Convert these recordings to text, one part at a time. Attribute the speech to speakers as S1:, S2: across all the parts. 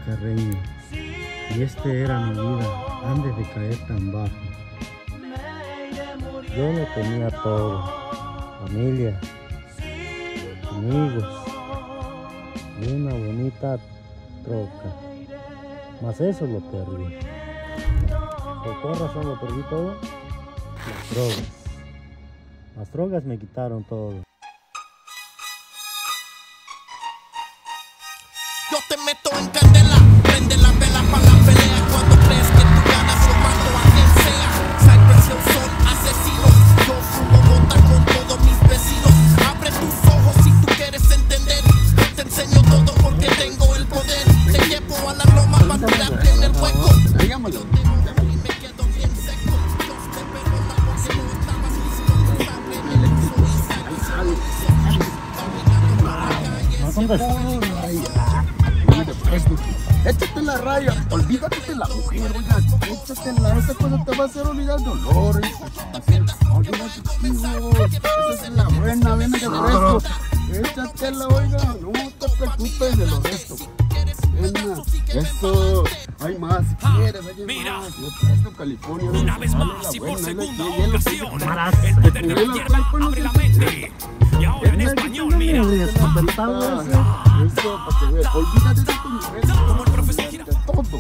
S1: Carreño, y este era mi vida antes de caer tan bajo. Yo lo tenía todo: familia, amigos y una bonita troca. Mas eso lo perdí. ¿Por qué razón lo perdí todo? Las drogas. Las drogas me quitaron todo.
S2: Yo te meto en candela, prende la vela para la pelea. Cuando crees que tú ganas, yo mato a quien sea. Cypress Hill son asesinos, yo fumo bota con todos mis vecinos. Abre tus ojos si tú quieres entender. Yo te enseño todo porque tengo el poder. Te llevo a la loma para tirarte en el hueco. Yo te mojo y me quedo bien seco. Los te pego la voz y no estabas listo. Sangre me le puso y sangre.
S3: Échate la raya, olvídate de la mujer, oiga, échatela, esa cosa te va a hacer olvidar el dolor, olvídate, hijos, esa es la buena, viene de fresco, échatela, oiga, no te preocupes de lo resto, venga, esto, hay más, si quieres, hay más, yo presto California,
S4: una vez
S3: vale
S4: más y
S3: buena,
S4: por segunda
S3: hielo,
S4: ocasión,
S3: hielo,
S4: el poder de la tierra abre la mente. Y ahora en español, mira,
S3: eso, para que veas, olvídate de tu mujer,
S4: como el profesor Gira.
S3: de todo.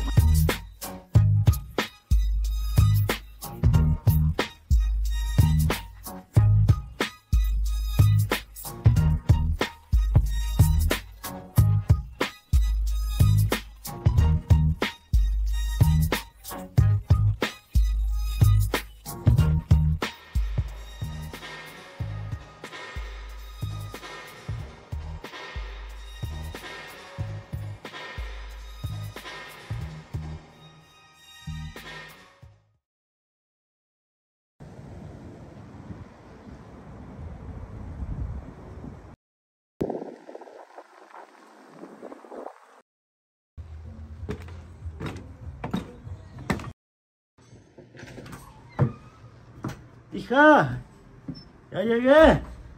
S1: Hija, ya llegué.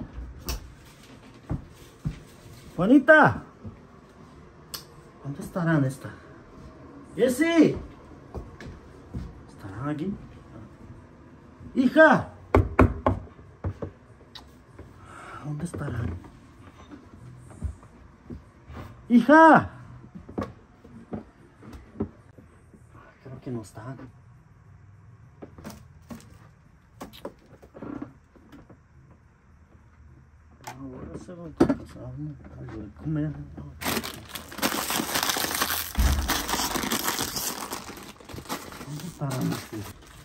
S1: Juanita, ¿dónde estarán estas? Jessy, ¿estarán aquí? Hija, ¿dónde estarán? Hija, creo que no están. Ahora se va a pasar algo de comer. ¿Dónde estarán aquí?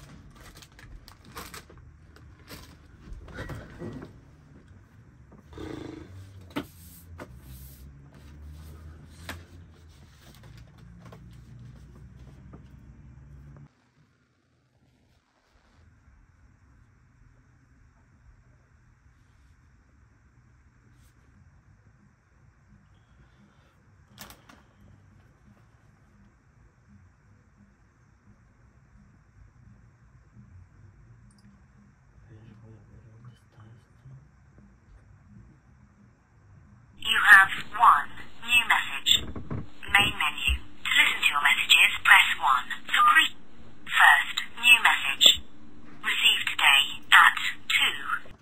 S5: You have one new message. Main menu. To listen to your messages, press 1. For greet, first new message. Received today at 2.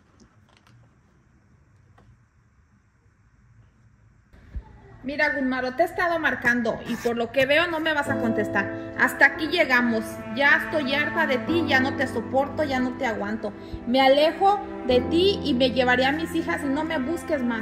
S6: Mira, Gunmaro, te he estado marcando y por lo que veo no me vas a contestar. Hasta aquí llegamos. Ya estoy harta de ti, ya no te soporto, ya no te aguanto. Me alejo de ti y me llevaré a mis hijas y no me busques más.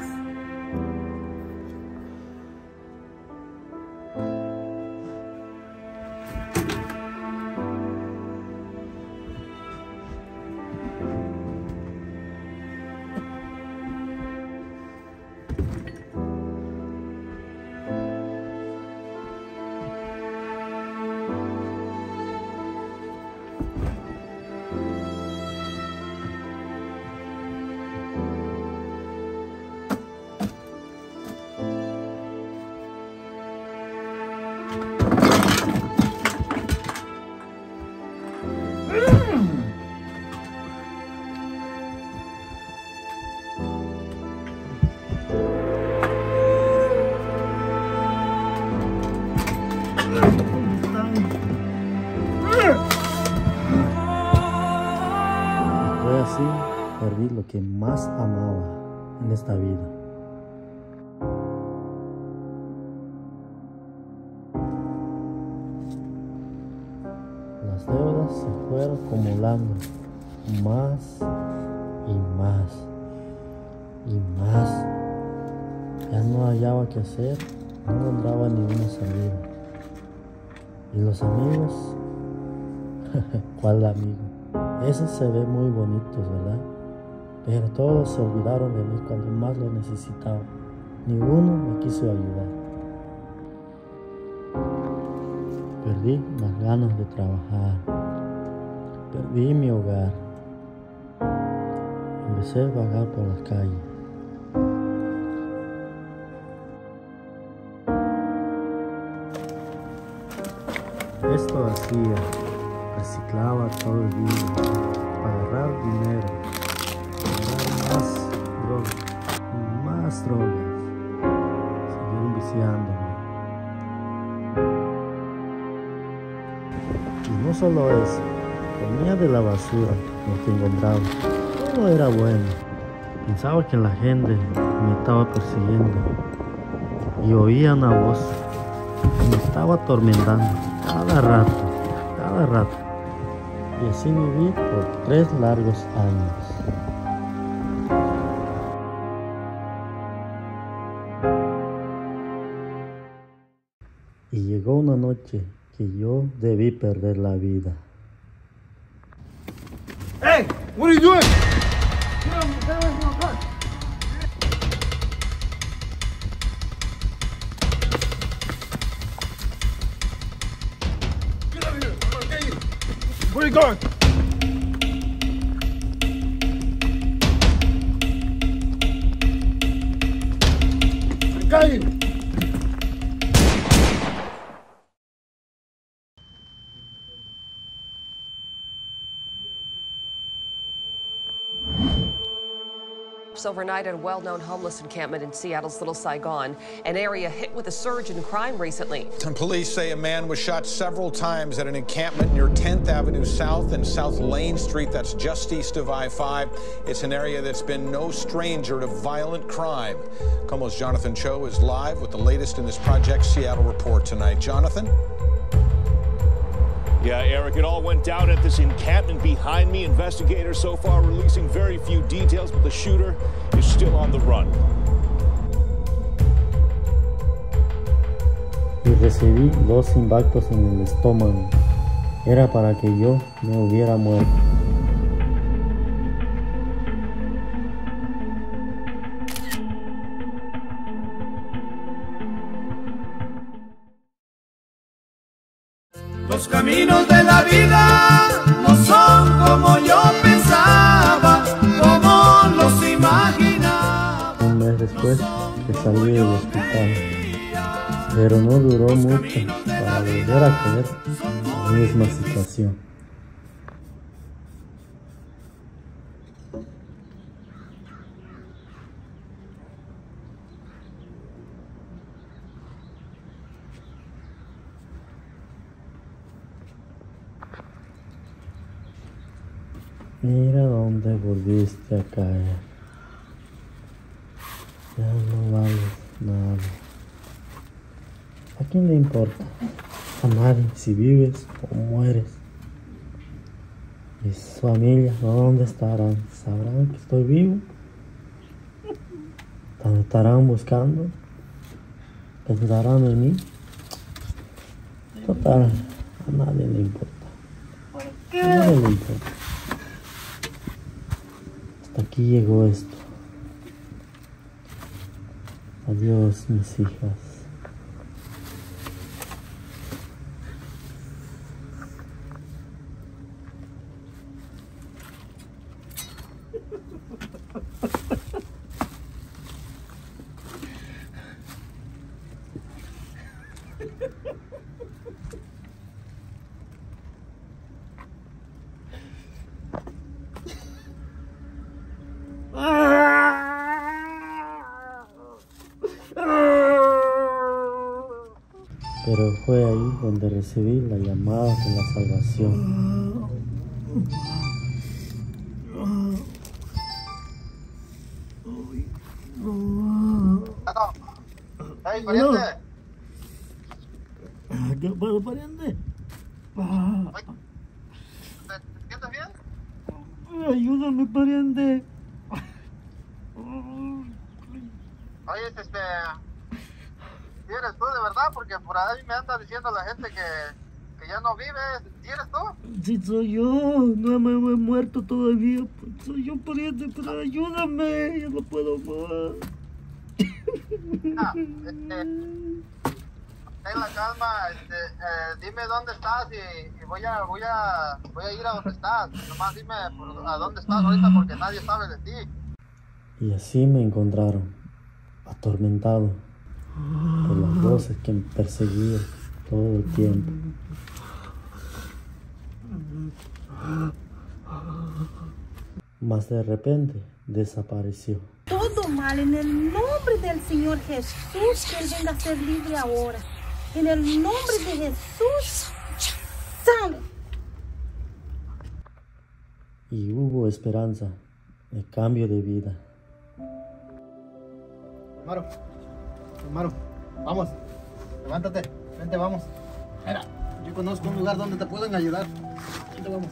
S1: que más amaba en esta vida. Las deudas se fueron acumulando más y más y más. Ya no hallaba qué hacer, no encontraba ninguna salida. Y los amigos, ¿cuál amigo? Esos se ven muy bonitos, ¿verdad? Pero todos se olvidaron de mí cuando más lo necesitaba. Ninguno me quiso ayudar. Perdí las ganas de trabajar. Perdí mi hogar. Empecé a vagar por las calles. Esto hacía, reciclaba todo el día para agarrar dinero, para más drogas, seguir enviciándome. Y no solo eso, comía de la basura lo que encontraba. Todo era bueno. Pensaba que la gente me estaba persiguiendo y oía una voz que me estaba atormentando cada rato. Y así viví por 3 largos años. Y llegó una noche que yo debí perder la vida.
S3: Hey, what are you doing? Get away from my car. Get out of here. I'm gonna get you. Where are you going? I got you.
S7: Overnight at a well-known homeless encampment in Seattle's Little Saigon, an area hit with a surge in crime recently.
S8: And police say a man was shot several times at an encampment near 10th Avenue South and South Lane Street. That's just east of I-5. It's an area that's been no stranger to violent crime. KOMO's Jonathan Cho is live with the latest in this Project Seattle report tonight. Jonathan?
S9: Yeah, Eric, it all went down at this encampment behind me. Investigators so far releasing very few details, but the shooter is still on the run.
S1: Y recibí 2 impactos en el estómago. Era para que yo me hubiera muerto.
S2: Los caminos de la vida no son como yo pensaba, como los imaginaba.
S1: Un mes después que salí del hospital, pero no duró mucho para volver a caer en la misma situación. Mira dónde volviste a caer. Ya no vales nada. ¿A quién le importa? A nadie si vives o mueres. Mis familias, ¿dónde estarán? ¿Sabrán que estoy vivo? ¿Dónde estarán buscando? ¿Pensarán en mí? Total, a nadie le importa. A nadie le importa. Hasta aquí llegó esto. Adiós, mis hijas. Pero fue ahí donde recibí la llamada de la salvación.
S3: Hey, pariente.
S1: ¿Qué pasa, pariente?
S3: ¿Te sientes bien?
S1: Ayúdame, pariente.
S3: Oye, ¿si eres tú de verdad? Porque por ahí me anda diciendo la gente que ya no vives. ¿Si eres tú?
S1: Sí, soy yo. No me he muerto todavía. Soy yo, pariente, pero ayúdame. Yo no puedo más.
S3: Ten la calma, dime dónde estás y voy a ir a donde estás. Nomás dime a dónde estás ahorita porque nadie sabe de ti.
S1: Y así me encontraron, atormentado por las voces que me perseguían todo el tiempo. Mas de repente desapareció.
S10: Todo mal, en el nombre del Señor Jesús, que Él venga a ser libre ahora. En el nombre de Jesús, sale.
S1: Y hubo esperanza de cambio de vida.
S3: Maro, vamos, levántate, vente, vamos. Mira, yo conozco un lugar donde te pueden ayudar. Vente, vamos.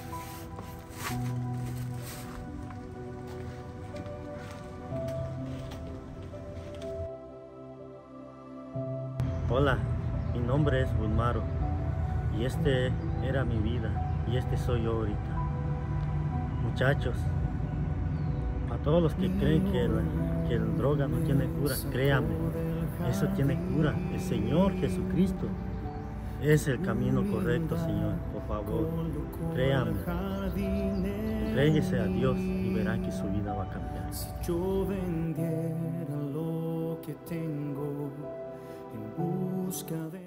S1: Hola, mi nombre es Bulmaro y este era mi vida y este soy yo ahorita. Muchachos, a todos los que creen que la droga no tiene cura, créanme, eso tiene cura. El Señor Jesucristo es el camino correcto, Señor. Por favor, créanme, entréguese a Dios y verán que su vida va a cambiar.
S11: Si yo vendiera lo que tengo en busca de